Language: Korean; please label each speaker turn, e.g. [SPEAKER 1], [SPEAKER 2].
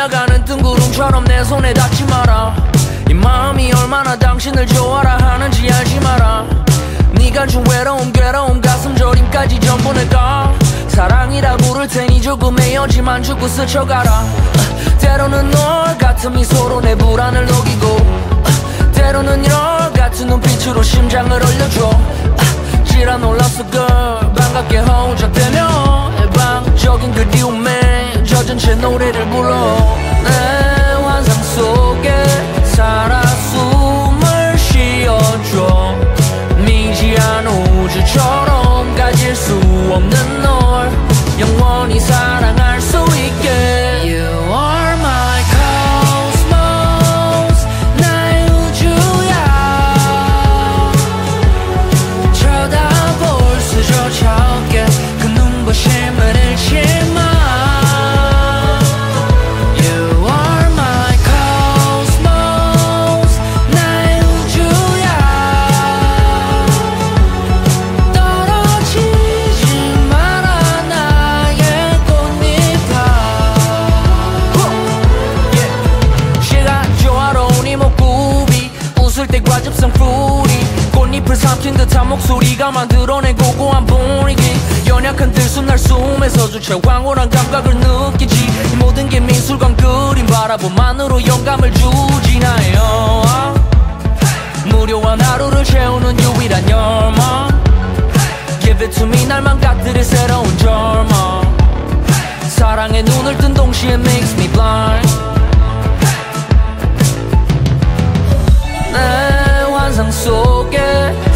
[SPEAKER 1] 날아가는 뜬구름처럼 내 손에 닿지 마라. 이 마음이 얼마나 당신을 좋아라 하는지 알지 마라. 네가 준 외로움 괴로움 가슴 저림까지 전부 내가 사랑이라 부를 테니 조금의 여지만 주고 스쳐가라. 때로는 널 같은 미소로 내 불안을 녹이고 때로는 널 같은 눈빛으로 심장을 얼려줘. 지라 놀랐어 girl 반갑게 허우적대며 일방적인 그리움에 젖은 채 노래를 불러. 내 환상 속에 살아 숨을 쉬어줘. 미지한 우주처럼 가질 수 없는 널 영원히 사랑할 수 있게. You are my cosmos 나의 우주야. 쳐다볼 수조차 없게 그 눈부심을 잃지 마. You are my cosmos 나의 우주야. 떨어지지 마라 나의 꽃잎아. 시가 조화로운 이목구비 웃을 때 과즙성 풀이 꽃잎을 삼킨 듯한 목소리가 만들어낸 고고한 분위기. 연약한 들숨날 숨에서 주체 황홀한 감각을 느끼지. 이 모든 게 미술관 그림 바라봄만으로 영감을 주지. 나의 여왕 무료한 하루를 채우는 유일한 열망. Give it to me 날만 gat들일 새로운 절망. 사랑에 눈을 뜬 동시에 makes me blind. 내 환상 속에